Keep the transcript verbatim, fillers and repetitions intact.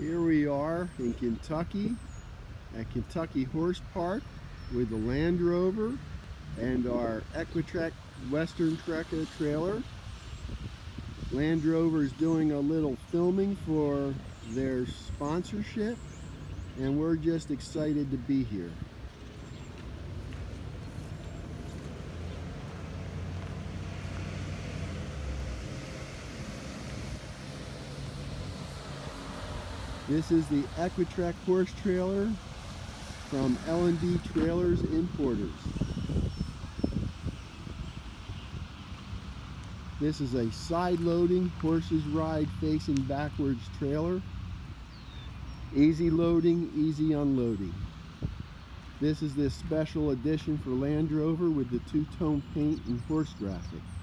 Here we are in Kentucky at Kentucky Horse Park with the Land Rover and our Equi-trek Western Trek trailer. Land Rover is doing a little filming for their sponsorship, and we're just excited to be here. This is the Equi-trek horse trailer from L and D Trailers Importers. This is a side-loading, horses ride facing backwards trailer. Easy loading, easy unloading. This is this special edition for Land Rover with the two-tone paint and horse graphic.